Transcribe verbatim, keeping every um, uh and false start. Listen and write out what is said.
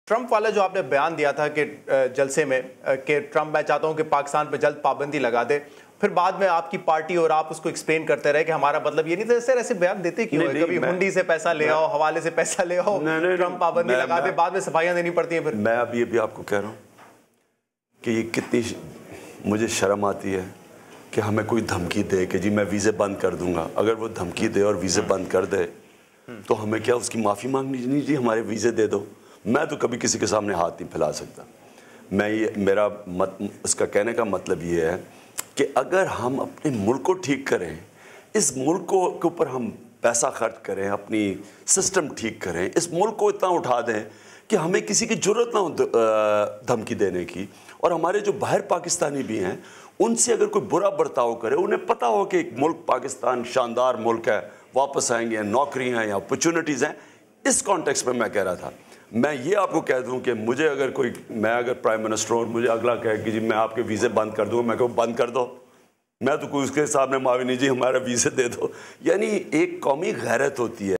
Trump वाला जो आपने बयान दिया था कि जलसे में कि ट्रंप मैं चाहता हूं कि पाकिस्तान पे जल्द पाबंदी लगा दे, फिर बाद में आपकी पार्टी और आप उसको एक्सप्लेन करते रहे कि हमारा मतलब ये नहीं था। सर ऐसे बयान देते क्यों है? कभी हुंडी से पैसा ले आओ, हवाले से पैसा ले आओ, ट्रंप पाबंदी लगा दे, बाद में सफाइयां देनी पड़ती हैं। फिर मैं अब ये भी आपको कह रहा हूँ कि ये कितनी मुझे शर्म आती है कि हमें कोई धमकी दे कि जी मैं वीज़े बंद कर दूंगा। अगर वो धमकी दे और वीज़े बंद कर दे तो हमें क्या उसकी माफ़ी मांगनी नहीं? जी हमारे वीज़े दे दो। मैं तो कभी किसी के सामने हाथ नहीं फैला सकता। मैं ये मेरा मत उसका कहने का मतलब ये है कि अगर हम अपने मुल्क को ठीक करें, इस मुल्क को के ऊपर हम पैसा खर्च करें, अपनी सिस्टम ठीक करें, इस मुल्क को इतना उठा दें कि हमें किसी की ज़रूरत ना हो धमकी देने की, और हमारे जो बाहर पाकिस्तानी भी हैं उनसे अगर कोई बुरा बर्ताव करे, उन्हें पता हो कि एक मुल्क पाकिस्तान शानदार मुल्क है, वापस आएंगे, नौकरियाँ हैं, अपॉर्चुनिटीज़ हैं। इस कॉन्टेक्स्ट में मैं कह रहा था। मैं ये आपको कह दूं कि मुझे अगर कोई मैं अगर प्राइम मिनिस्टर हूँ और मुझे अगला कहे कि जी मैं आपके वीज़े बंद कर दूँ, मैं कहूँ बंद कर दो, मैं तो कोई उसके सामने मावी नहीं जी हमारा वीज़े दे दो। यानी एक कौमी गैरत होती है।